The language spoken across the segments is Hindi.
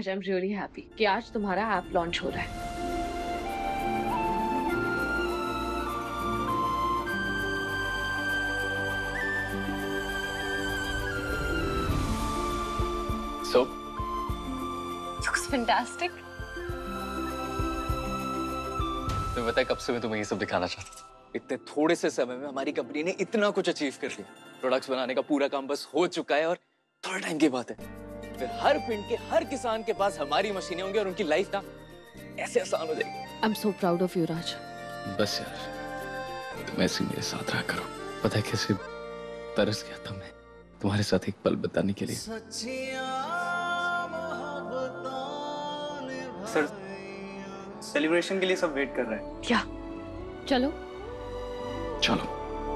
Raj, I am really happy कि आज तुम्हारा ऐप लॉन्च हो रहा है। So, Looks fantastic. तुम्हें पता है कब से मैं तुम्हें ये सब दिखाना चाहता था। इतने थोड़े से समय में हमारी कंपनी ने इतना कुछ अचीव कर लिया। प्रोडक्ट्स बनाने का पूरा काम बस हो चुका है और थोड़ा टाइम की बात है, फिर हर पिंड के हर किसान के पास हमारी मशीनें होंगी और उनकी लाइफ ना ऐसे आसान हो जाएगी। I am so proud of you Raj. बस यार, तुम ऐसे मेरे साथ रहा करो। पता है कैसे तरस गया था मैं तुम्हारे साथ एक पल बिताने के लिए। सर, सेलिब्रेशन के लिए सब वेट कर रहे हैं। क्या? चलो चलो।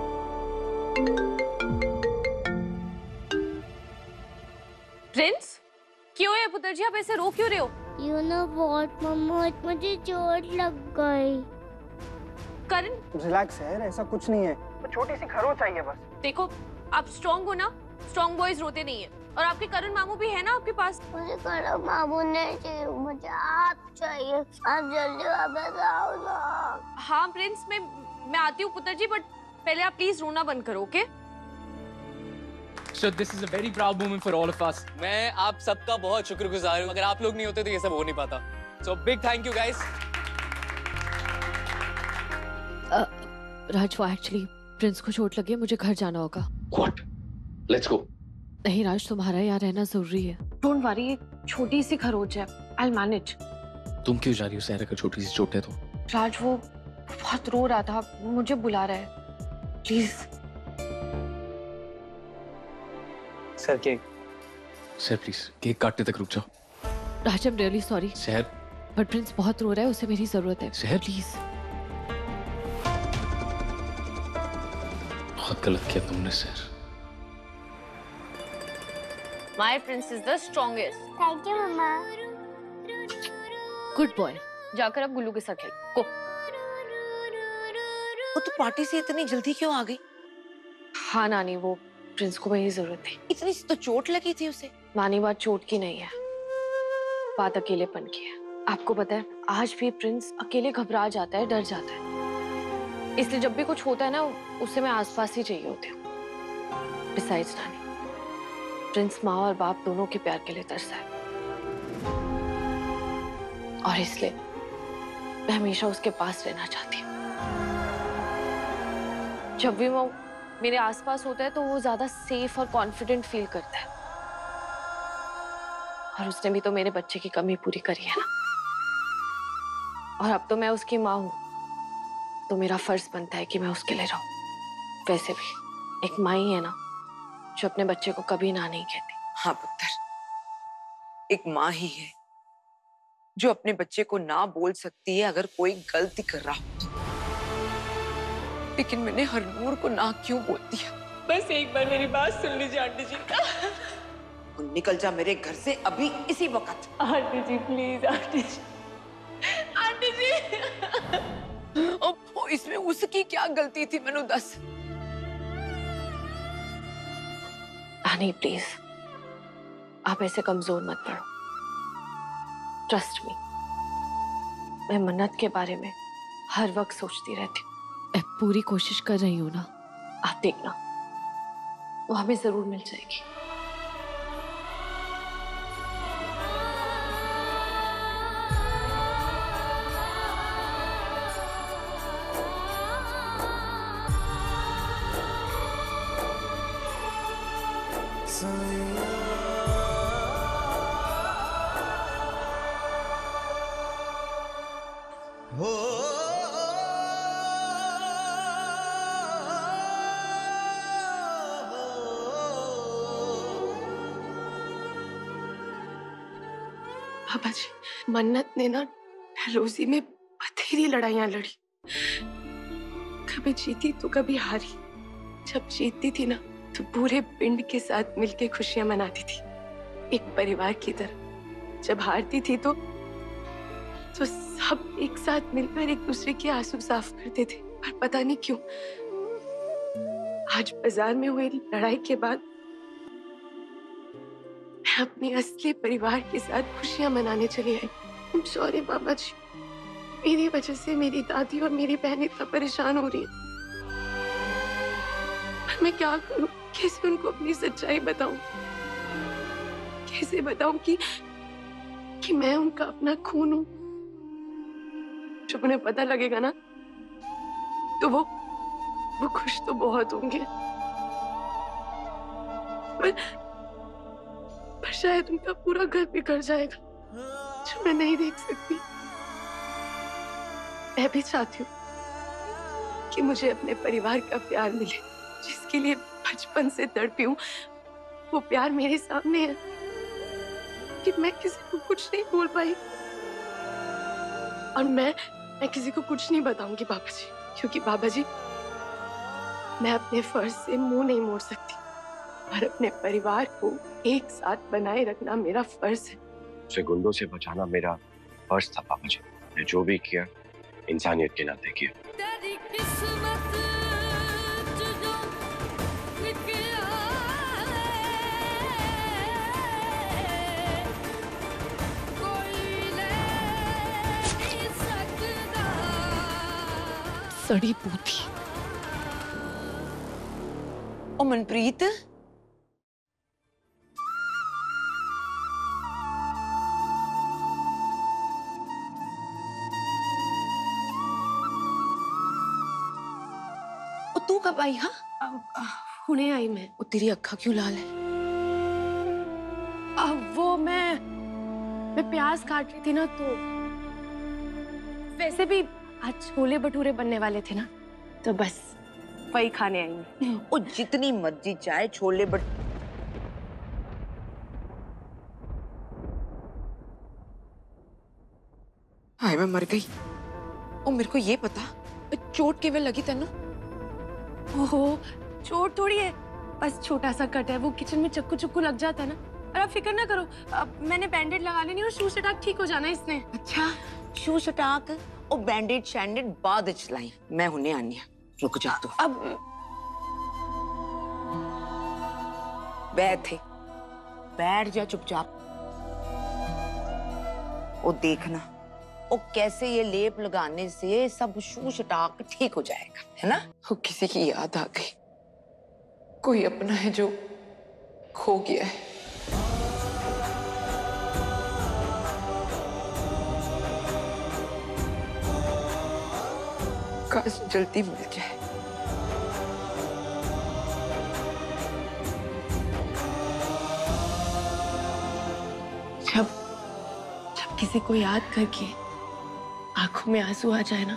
प्रिंस, क्यों है पुत्र जी, आप ऐसे रो क्यों रहे हो? You know what, मम्मा, मुझे चोट लग गई। करण, रिलैक्स है, ऐसा कुछ नहीं है, तो छोटी सी खरोंच चाहिए बस। देखो आप स्ट्रॉन्ग हो ना, स्ट्रॉन्ग बॉयज रोते नहीं है। और आपके करण मामू भी है ना आपके पास। मुझे करण मामू नहीं चाहिए, मुझे आप चाहिए। आप जल्दी वापस आओ ना। हाँ प्रिंस, मैं आती हूँ पुत्र जी, बट पहले आप प्लीज रोना बंद करो, okay? So this is a very proud moment for all of us. मैं आप सबका बहुत शुक्रगुजार हूँ। अगर आप लोग नहीं होते तो ये सब हो नहीं पाता। So big thank you guys. राज, वो एक्चुअली प्रिंस को चोट लगी है, मुझे घर जाना होगा। What? Let's go. नहीं राज, तुम्हारा यहाँ रहना जरूरी है। डोंट वरी, ये छोटी सी खरोच है, I'll manage। तुम क्यों जा रही हो सहरा का छोटी सी चोट है तो? राज वो बहुत रो रहा था, मुझे बुला रहा है, please. Sir cake. Sir please cake काटने तक रुक जाओ। Raj, I am really sorry, Sahar, but Prince बहुत रो रहा है, उसे मेरी जरूरत है। सहर प्लीज। बहुत गलत किया तुमने सहर। My prince is the strongest. Thank you mamma. Good boy. जाकर अब गुल्लू के साथ खेल। गो। वो तो पार्टी से इतनी जल्दी क्यों आ गई? हाँ नानी, वो प्रिंस को मेरी जरूरत थी। इतनी सी तो चोट लगी थी उसे। नानी, बात चोट की नहीं है, बात अकेलेपन की है। आपको पता है, आज भी प्रिंस अकेले घबरा जाता है, डर जाता है। इसलिए जब भी कुछ होता है ना, उसे मैं आसपास ही चाहिए होती हूँ। Besides नानी, प्रिंस माँ और बाप दोनों के प्यार के लिए तरसा है, और इसलिए मैं हमेशा उसके पास रहना चाहती हूँ। जब भी वो मेरे आसपास होता है तो वो ज्यादा सेफ और कॉन्फिडेंट फील करता है, और उसने भी तो मेरे बच्चे की कमी पूरी करी है ना। और अब तो मैं उसकी माँ हूँ, तो मेरा फर्ज बनता है कि मैं उसके लिए रहूं। वैसे भी एक माँ ही है ना जो अपने बच्चे को कभी ना नहीं कहती। हाँ पुत्र, एक माँ ही है जो अपने बच्चे को ना बोल सकती है अगर कोई गलती कर रहा हो। लेकिन मैंने हरनूर को ना क्यों बोल दिया? बस एक बार मेरी बात सुन लीजिए आंटी जी। निकल जा मेरे घर से अभी, इसी वक्त। Aunty ji please, aunty ji, aunty ji. इसमें उसकी क्या गलती थी मैनू दस। नानी प्लीज, आप ऐसे कमजोर मत पड़ो। ट्रस्ट मी, मैं मन्नत के बारे में हर वक्त सोचती रहती हूँ। मैं पूरी कोशिश कर रही हूँ ना, आप देखना वो हमें जरूर मिल जाएगी। पापा जी, मन्नत ने ना रोजी में बथेरी लड़ाइयां लड़ी, कभी जीती तो कभी हारी। जब जीतती थी ना तो पूरे पिंड के साथ मिलके खुशियां मनाती थी, एक परिवार की तरह। जब हारती थी तो सब एक साथ मिलकर एक दूसरे के आंसू साफ करते थे। पर पता नहीं क्यों आज बाजार में हुई लड़ाई के बाद मैं अपने असली परिवार के साथ खुशियां मनाने चली आई। I'm sorry बाबा जी, मेरी वजह से मेरी दादी और मेरी बहन इतना परेशान हो रही है। पर मैं क्या करूं? कैसे उनको अपनी सच्चाई बताऊं? कैसे बताऊं कि मैं उनका अपना खून हूं? जब उन्हें पता लगेगा ना, तो वो खुश तो बहुत होंगे, पर शायद उनका पूरा घर बिखर जाएगा, जो मैं नहीं देख सकती। मैं भी चाहती हूँ कि मुझे अपने परिवार का प्यार मिले, जिसके लिए बचपन से तड़पी हूँ। वो प्यार मेरे सामने है, कि मैं किसी को कुछ नहीं बोल पाई, और मैं किसी को कुछ नहीं बताऊंगी बाबा जी, क्योंकि बाबा जी, मैं अपने फर्ज से मुंह नहीं मोड़ सकती, और अपने परिवार को एक साथ बनाए रखना मेरा फर्ज है। उसे गुंडों से बचाना मेरा फर्ज था पापा जी। मैं जो भी किया इंसानियत के नाते किया। सड़ी बूथी। ओ मनप्रीत, तू कब आई? हाँ, हुणे आई मैं। ओ तेरी अक्खा क्यों लाल है? वो मैं प्याज काट रही थी ना, तो वैसे भी आज छोले भटूरे बनने वाले थे ना, तो बस वही खाने आई मैं। ओ जितनी मर्जी चाहे छोले हाय मैं मर गई। ओ मेरे को ये पता, चोट किवें लगी तेनू? ओहो, चोट थोड़ी है, बस छोटा सा कट है। वो किचन में चक्कू लग जाता है ना। और आप फिक्र ना करो, मैंने बैंडेड लगा लेनी और शू सटाक ठीक हो जाना इसने। अच्छा, शू सटाक ओ बैंडेड शैंडेड बाद चलाई, मैं हुने आनी है। रुक जा तू। अब बैठ जा चुपचाप। ओ देखना, ओ कैसे ये लेप लगाने से सब शू सटाक ठीक हो जाएगा, है ना? वो किसी की याद आ गई, कोई अपना है जो खो गया है। काश जल्दी मिल जाए। जब किसी को याद करके आंखों में आंसू आ जाए ना,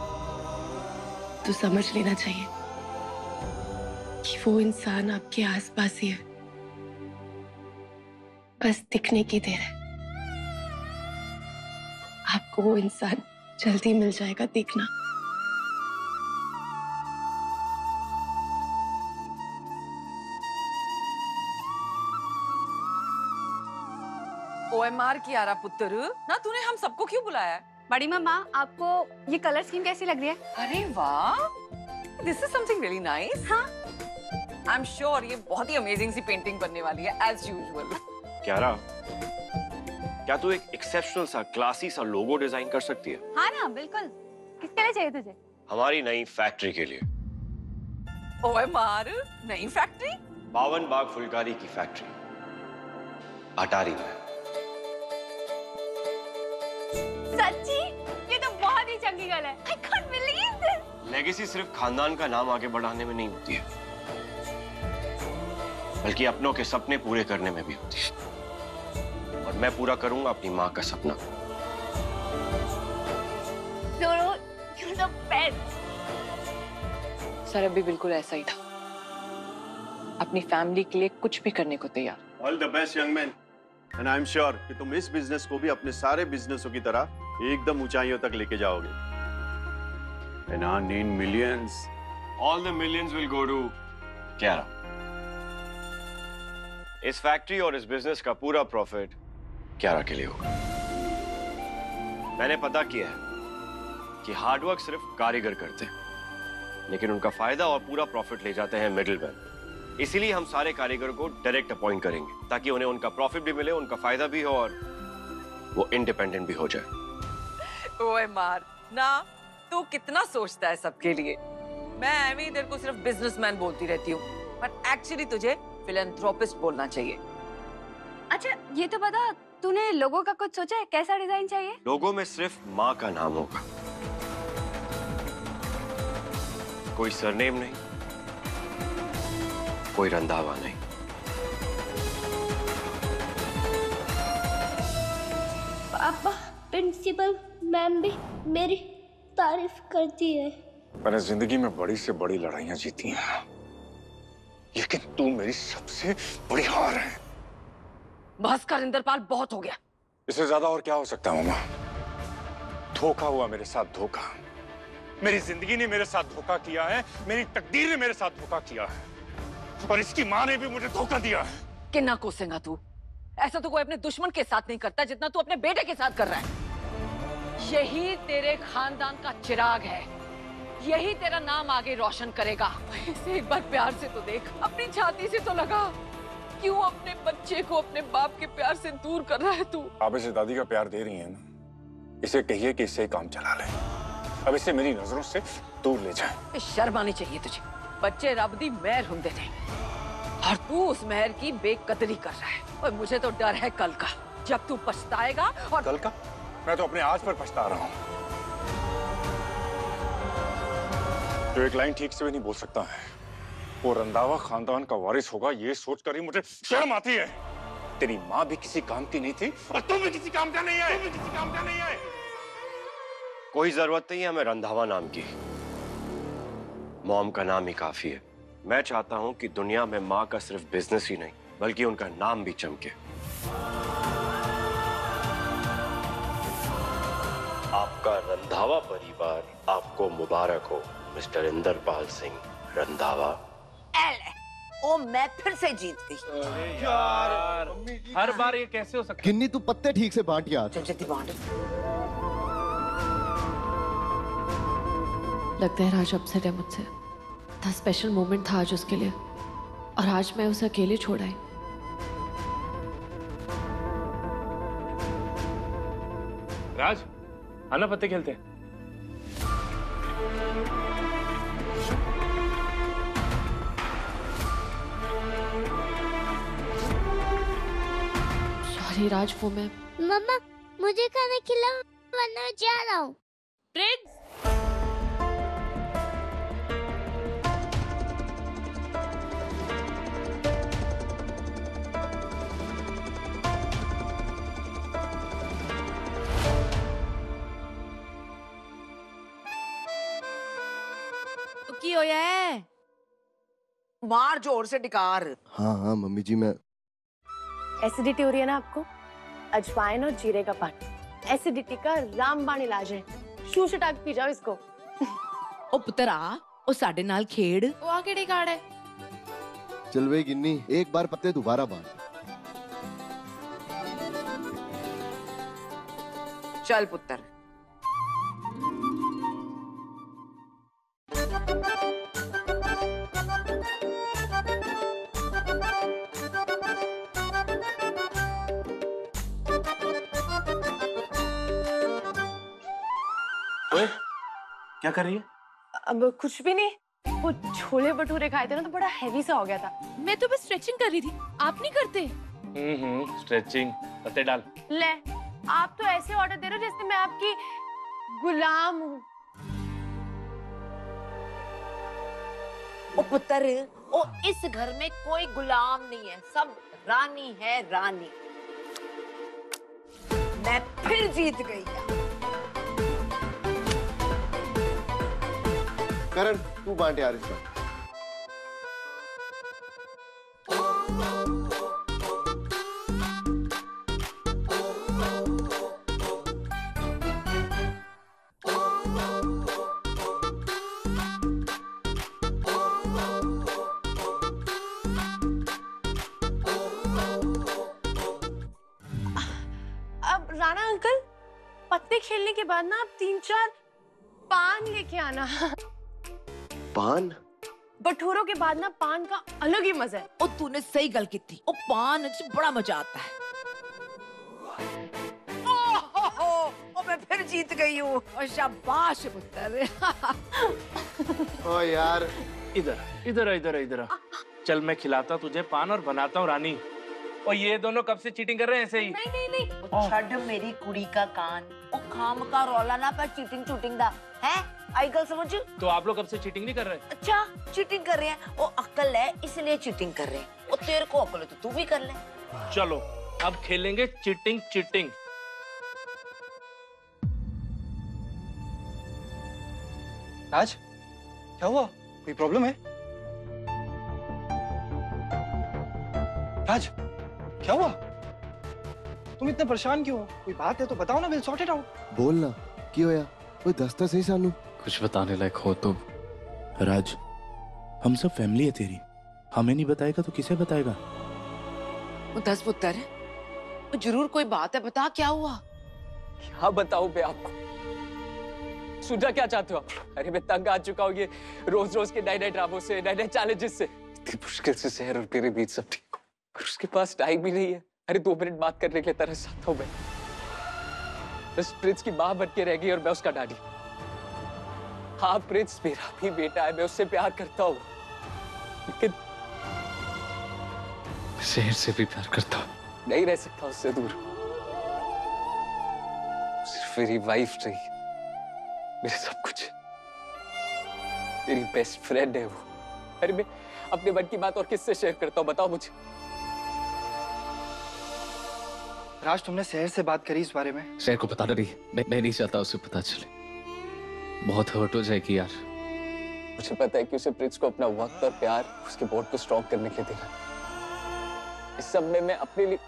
तो समझ लेना चाहिए कि वो इंसान आपके आसपास ही है, बस दिखने की देर है। आपको वो इंसान जल्दी मिल जाएगा, देखना। OMR कियारा पुत्र, ना तूने हम सबको क्यों बुलाया है? बड़ी मम्मा, आपको ये कलर स्कीम कैसी लग रही है? अरे वाह, this is something really nice. हाँ, आई एम श्योर ये बहुत ही अमेजिंग सी पेंटिंग बनने वाली है एज यूजुअल। क्यारा, क्या तू एक एक्सेप्शनल सा क्लासी सा लोगो डिजाइन कर सकती है? हाँ ना, बिल्कुल। किसके लिए चाहिए तुझे? हमारी नई फैक्ट्री के लिए। OMR नई फैक्ट्री? बावन बाग फुलकारी की फैक्ट्री अटारी में। सच्ची? ये तो बहुत ही चंगी गल है। I can't believe this। Legacy सिर्फ खानदान का नाम आगे बढ़ाने में नहीं होती है, बल्कि अपनों के सपने पूरे करने में भी होती है। और मैं पूरा करूंगा अपनी माँ का सपना। You're the best। सर अभी बिल्कुल ऐसा ही था, अपनी फैमिली के लिए कुछ भी करने को तैयार। All the best young man, and I am sure कि तुम इस बिजनेस को भी अपने सारे बिजनेसों की तरह एकदम ऊंचाइयों तक लेके जाओगे। And earn in millions. All the millions will go to Kiara. इस फैक्ट्री और इस बिजनेस का पूरा प्रॉफिट क्यारा के लिए होगा। मैंने पता किया है कि हार्डवर्क सिर्फ कारीगर करते हैं, लेकिन उनका फायदा और पूरा प्रॉफिट ले जाते हैं मिडिलमैन, इसीलिए हम सारे कारीगरों को डायरेक्ट अपॉइंट करेंगे ताकि उन्हें उनका प्रॉफिट भी मिले, उनका फायदा भी हो और वो इंडिपेंडेंट भी हो जाए। ओए मार ना, तू कितना सोचता है सबके लिए। मैं एमी इधर को सिर्फ बिजनेसमैन बोलती रहती हूँ, पर एक्चुअली तुझे फिलैंथ्रोपिस्ट बोलना चाहिए। अच्छा ये तो बता, तूने लोगो का कुछ सोचा है? कैसा डिजाइन चाहिए? लोगों में सिर्फ माँ का नाम होगा, कोई सरनेम नहीं, कोई रंधावा नहीं। पापा, प्रिंसिपल मैम भी मेरी तारीफ करती है। मैंने जिंदगी में बड़ी से बड़ी लड़ाइयां जीती हैं, लेकिन तू मेरी सबसे बड़ी हार है। बस कर इंद्रपाल, बहुत हो गया। इससे ज्यादा और क्या हो सकता है मामा? धोखा हुआ मेरे साथ, धोखा। मेरी जिंदगी ने मेरे साथ धोखा किया है, मेरी तकदीर ने मेरे साथ धोखा किया है, और इसकी माँ ने भी मुझे धोखा दिया है। कितना कोसेगा तू? ऐसा तो कोई अपने दुश्मन के साथ नहीं करता जितना तू अपने बेटे के साथ कर रहा है। यही तेरे खानदान का चिराग है, यही तेरा नाम आगे रोशन करेगा। इसे एक बार प्यार से तो देख, अपनी छाती से तो लगा। क्यों अपने बच्चे को अपने बाप के प्यार से दूर कर रहा है तू? आप इसे दादी का प्यार दे रही हैं ना, इसे कहिए कि इससे काम चला ले, अब इसे मेरी नजरों से दूर ले जाए। शर्म आनी चाहिए तुझे। बच्चे रब दी मेहर होंदे ने, और तू उस मेहर की बेकदरी कर रहा है। और मुझे तो डर है कल का, जब तू पछताएगा। और कल का? मैं तो अपने आज पर पछता रहा हूँ। जो एक लाइन ठीक से भी नहीं बोल सकता है, वो रंधावा खानदान का वारिस होगा, ये सोचकर ही मुझे शर्म आती है। तेरी माँ भी किसी काम की नहीं थी, और तुम भी किसी काम का नहीं है, तुम भी किसी काम का नहीं है। कोई जरूरत नहीं है हमें रंधावा नाम की, मॉम का नाम ही काफी है। मैं चाहता हूं कि दुनिया में माँ का सिर्फ बिजनेस ही नहीं, बल्कि उनका नाम भी चमके। आपका रंधावा परिवार आपको मुबारक हो, मिस्टर इंद्रपाल सिंह रंधावा। ओ मैं फिर से जीत गई। यार हर बार ये कैसे हो सकता है? गिन्नी तू पत्ते ठीक से बांट यार। जल्दी बांट। लगता है राज अपसेट है मुझसे। था स्पेशल मोमेंट था आज उसके लिए, और आज मैं उसे अकेले छोड़ आई। राज, आना पत्ते खेलते हैं। सॉरी राज, वो मैं। मम्मा मुझे खाना खिलाओ वरना मैं जा रहा हूँ। प्रिंस, की होया है? मार जोर से डिकार। हाँ हाँ मम्मी जी, मैं एसिडिटी हो रही है ना आपको? अजवाइन और जीरे का पानी एसिडिटी का रामबाण इलाज है। शूशटाक पी जाओ इसको। ओ पुत्रा, ओ साडे नाल खेड़। वो आ केड़ी कार्ड है? चल वे गिन्नी, एक बार पत्ते दोबारा बांट। चल पुत्र। क्या कर रही है? अब कुछ भी नहीं, वो छोले भटूरे खाए थे ना तो बड़ा हैवी सा हो गया था। मैं तो बस स्ट्रेचिंग कर रही थी, आप नहीं करते? स्ट्रेचिंग। पत्ते डाल। ले, आप तो ऐसे ऑर्डर दे रहे हो जैसे मैं आपकी गुलाम हूँ। ओ पुत्र, ओ इस घर में कोई गुलाम नहीं है, सब रानी है, रानी। मैं फिर जीत गई। करण तू बांट यार इसका। अब राणा अंकल, पत्ते खेलने के बाद ना आप 3-4 पान लेके आना। पान? बटूरों के बाद ना पान का अलग ही मजा है। ओ तूने सही गल की थी। ओ पान से बड़ा मजा आता है। ओ मैं फिर जीत गई हूँ। और शाबाश पुत्र। ओ यार इधर इधर इधर इधर चल, मैं खिलाता तुझे पान और बनाता हूँ रानी। और ये दोनों कब से चीटिंग कर रहे हैं ऐसे ही? नहीं। छड़ मेरी कुड़ी का कान। ओ खाम का रौला ना पर चीटिंग चूटिंग दा है। आई गल समझ। तो आप लोग कब से चीटिंग नहीं कर रहे? अच्छा चीटिंग कर रहे हैं। ओ अक्ल है इसलिए चीटिंग कर रहे हैं। ओ तेरे को अक्ल है तो तू भी कर ले। चलो अब खेलेंगे चीटिंग चीटिंग। राज, क्या हुआ? कोई प्रॉब्लम है? राज, क्या हुआ? तुम इतने परेशान क्यों हो? कोई बात है तो बताओ ना, विल सॉर्ट इट आउट। बोल ना, क्यों होया? कोई दस्ता सही सानू। कुछ बताने लायक हो तो। राज, हम सब फैमिली है तेरी, हमें नहीं बताएगा तो किसे बताएगा? वो 10 पुत्र वो जरूर कोई बात है, बता क्या हुआ? क्या बताऊं मैं आपको? सुनना क्या चाहते हो आप? अरे मैं तंग आ चुका हूँ ये रोज रोज के नए नए ड्रामों से, नए नए चैलेंजेस से। इतनी मुश्किल से शहर और मेरे बीच सब ठीक हो, और उसके पास टाइम ही नहीं है। अरे 2 मिनट बात करने के लिए तरस आता हूँ मैं। बस प्रिंस की माँ बन के रह गई और मैं उसका डैडी। हाँ प्रिंस मेरा भी बेटा है, मैं उससे प्यार करता हूँ, लेकिन शहर से भी प्यार करता हूँ। नहीं रह सकता उससे दूर। सिर्फ मेरी वाइफ नहीं, मेरे सब कुछ, मेरी बेस्ट फ्रेंड है वो। अरे मैं अपने मन की बात और किससे शेयर करता हूँ, बताओ मुझे। राज, तुमने शहर से बात करी इस बारे में? शहर को बताना नहीं, मैं नहीं चाहता उसे पता चले। बहुत हर्ट हो जाएगी यार। मुझे पता है कि उसे प्रिंस को अपना वक्त और प्यार उसके बॉन्ड को स्ट्रॉन्ग करने के लिए देना। इस सब में मैं अपने लिए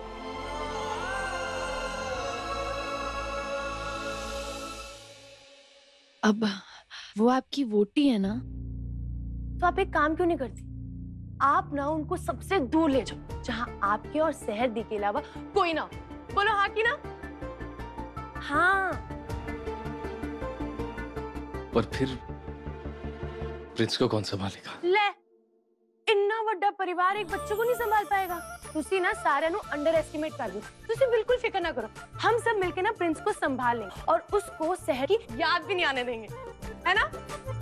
अब वो आपकी वोटी है ना, तो आप एक काम क्यों नहीं करती? आप ना उनको सबसे दूर ले जाओ, जहां आपके और शहर दी के अलावा कोई ना। बोलो हाँ कि ना? हाँ। और फिर प्रिंस को कौन संभालेगा? ले, इन्ना बड़ा परिवार एक बच्चे को नहीं संभाल पाएगा। तुसी ना सारे नु अंडर एस्टिमेट कर दो। तुसी बिल्कुल फिक्र ना करो, हम सब मिलके ना प्रिंस को संभाल लेंगे और उसको शहर की याद भी नहीं आने देंगे, है ना?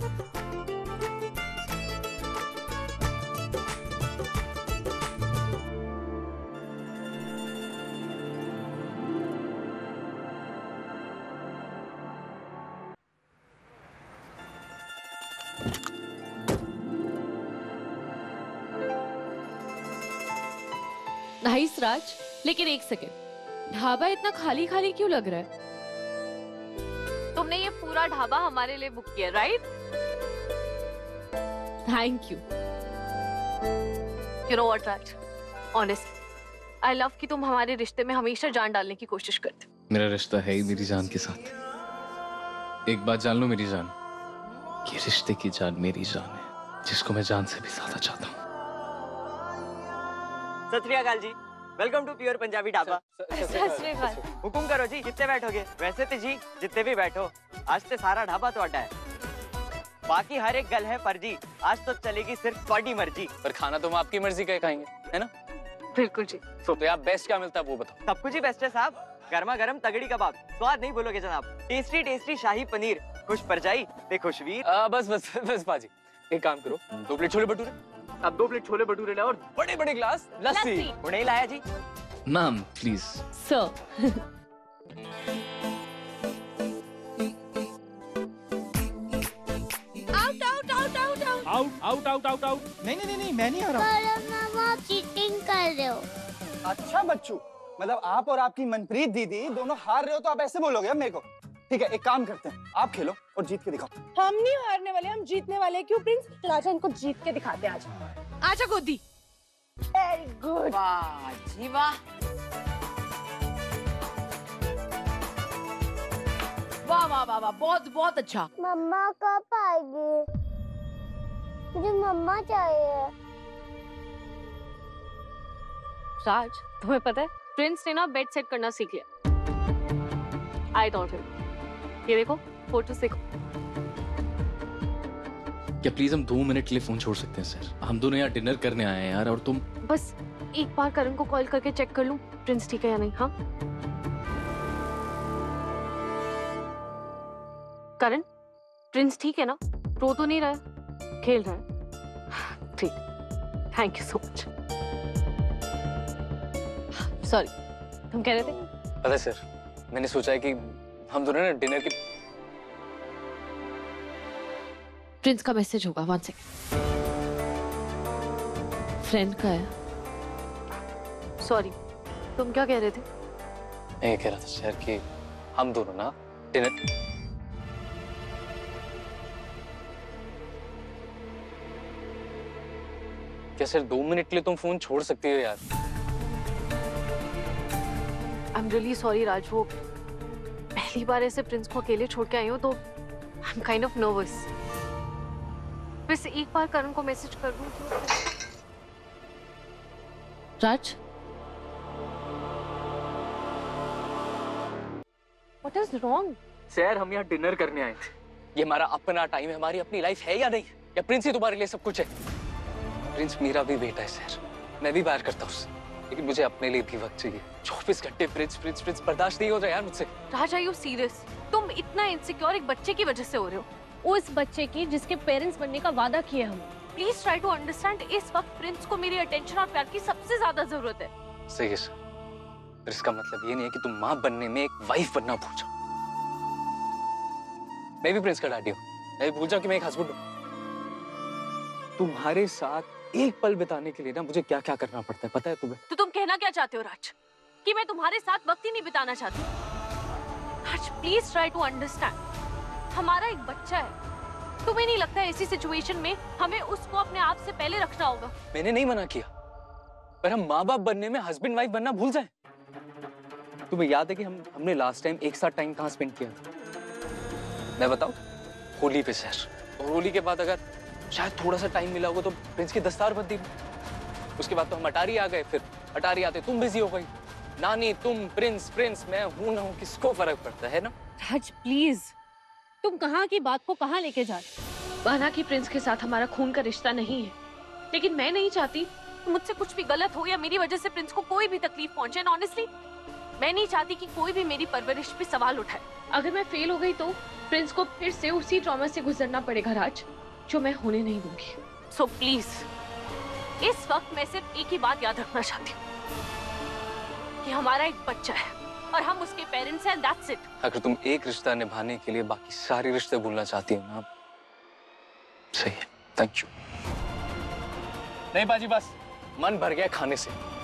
नाइस राज, लेकिन एक सेकेंड, ढाबा इतना खाली खाली क्यों लग रहा है? तुमने ये पूरा ढाबा हमारे लिए बुक किया, right? Thank you. You know what Raj, honest I love कि तुम हमारे रिश्ते में हमेशा जान डालने की कोशिश करते हो। मेरा रिश्ता है ही मेरी जान के साथ। एक बात जान लो मेरी जान, ये रिश्ते की जान मेरी जान है, जिसको मैं जान से भी ज्यादा चाहता हूँ। सत श्री अकाल जी, welcome to pure Punjabi dhaba. सत श्री अकाल। हुकुम करो जी, कितने बैठोगे? वैसे तो जी जितने भी बैठो, आज तो सारा ढाबा तो अड्डा है। बाकी हर एक गल है पर जी, आज तो चलेगी सिर्फ ਤੁਹਾਡੀ मर्जी। पर खाना तो हम आपकी मर्जी का ही खाएंगे, है ना? बिल्कुल जी। तो यहाँ बेस्ट क्या मिलता है वो बताओ। सब कुछ ही बेस्ट है साहब, गर्मा गर्म तगड़ी कबाब, स्वाद नहीं बोलोगे जनाब। टेस्टी टेस्टी शाही पनीर, खुश परजाई ते खुशवीर। बस बस बस बाजी, एक काम करो, 2 प्लेट छोले भटूरे। अब 2 प्लेट छोले भटूरे लाओ और बड़े बड़े ग्लास लस्सी। वो नहीं लाया जी? Ma'am please. Sir out out out out. नहीं, मैं नहीं आ रहा हूँ। पर मामा आप चीटिंग कर रहे हो। अच्छा बच्चू, मतलब आप और आपकी मनप्रीत दीदी दोनों हार रहे हो तो आप ऐसे बोलोगे अब मेरे को? ठीक है, एक काम करते हैं, आप खेलो और जीत के दिखाओ। हम नहीं हारने वाले, हम जीतने वाले। क्यों प्रिंस? तो आजा इनको जीत के दिखाते हैं। आजा गोदी। Very good. वाह जी वाह, वाह वाह वाह वाह, बहुत बहुत अच्छा। मम्मा कब आएगी? मुझे मम्मा चाहिए। राज, तुम्हें पता है प्रिंस ने ना बेड सेट करना सीख लिया। I don't know. ये देखो फोटोस देखो। क्या प्लीज हम 2 मिनट के लिए फोन छोड़ सकते हैं सर? हम दोनों यहाँ डिनर करने आए हैं यार, और तुम बस एक बार करण को कॉल करके चेक कर लूं प्रिंस ठीक है या नहीं। हाँ करण, प्रिंस ठीक है ना? रो तो नहीं रहा है? खेल रहा है? ठीक, thank you so much. Sorry, तुम कह रहे थे? पता है सर, मैंने सोचा है कि हम दोनों ना डिनर के प्रिंस का मैसेज होगा, 1 सेकंड। फ्रेंड का है। सॉरी, तुम क्या कह रहे थे? मैं ये कह रहा था सर कि हम दोनों ना डिनर क्या सर 2 मिनट के लिए तुम फोन छोड़ सकती हो यार? I am really sorry Raj, वो पहली बार ऐसे प्रिंस को अकेले छोड़ के आई हूँ तो I am kind of nervous. वैसे एक बार करण को मैसेज कर दूं तो... Raj, what is wrong? Sir हम यहाँ डिनर करने आए थे, ये हमारा अपना टाइम है, हमारी अपनी लाइफ है या नहीं? या प्रिंस ही तुम्हारे लिए सब कुछ है? प्रिंस मेरा भी बेटा है सर, मैं भी प्यार करता हूँ उससे, लेकिन मुझे अपने लिए भी वक्त चाहिए। 24 घंटे प्रिंस प्रिंस प्रिंस बर्दाश्त नहीं हो रहा यार मुझसे। Raj, are you serious? तुम इतना इनसिक्योर एक बच्चे की वजह से हो रहे हो? उस बच्चे की जिसके पेरेंट्स बनने का वादा किया हम। प्लीज ट्राई टू अंडरस्टैंड, इस वक्त प्रिंस को मेरी अटेंशन और प्यार की सबसे ज्यादा जरूरत है। सही है सर, पर इसका मतलब ये नहीं है कि तुम माँ बनने में एक वाइफ बनना भूल जाओ। मैं भी प्रिंस का डैडी हूँ, मैं भी भूल जाऊँ कि मैं एक हस्बैंड हूँ। तुम्हारे साथ एक पल बिताने के लिए ना मुझे क्या क्या करना पड़ता है पता है तुम्हें? तो तुम कहना क्या चाहते हो राज? कि मैं तुम्हारे साथ वक्त ही नहीं बिताना चाहती? Raj please try to understand, हमारा एक बच्चा है। तुम्हें नहीं लगता ऐसी सिचुएशन में हमें उसको अपने आप से पहले रखना होगा? मैंने नहीं मना किया, पर हम माँ बाप बनने में हस्बैंड वाइफ बनना भूल जाएं। तुम्हें याद है कि हमने लास्ट टाइम एक साथ टाइम कहाँ स्पेंड किया था? मैं बताऊं? होली पे सर। और होली के बाद अगर शायद थोड़ा सा टाइम मिला होगा तो प्रिंस की दस्तार बंदी में। उसके बाद तो हम अटारी आ गए, फिर अटारी आते तुम बिजी हो गई। नानी तुम, प्रिंस प्रिंस, मैं हूं ना हूं, किसको फर्क पड़ता है ना? राज प्लीज, तुम कहाँ की बात को कहाँ लेके जा रहे? माना कि प्रिंस के साथ हमारा खून का रिश्ता नहीं है, लेकिन मैं नहीं चाहती मुझसे कुछ भी गलत हो या मेरी वजह से प्रिंस को कोई भी तकलीफ पहुंचे। ऑनेस्टली मैं नहीं चाहती कि कोई भी मेरी परवरिश पे सवाल उठाए। अगर मैं फेल हो गई तो प्रिंस को फिर से उसी ट्रॉमा से गुजरना पड़ेगा राज, जो मैं होने नहीं दूंगी। सो प्लीज इस वक्त मैं सिर्फ एक ही बात याद रखना चाहती हूँ कि हमारा एक बच्चा है और हम उसके पेरेंट्स हैं, दैट्स इट। अगर तुम एक रिश्ता निभाने के लिए बाकी सारे रिश्ते भूलना चाहती हो ना, सही है, थैंक यू। नहीं बाजी, बस मन भर गया खाने से।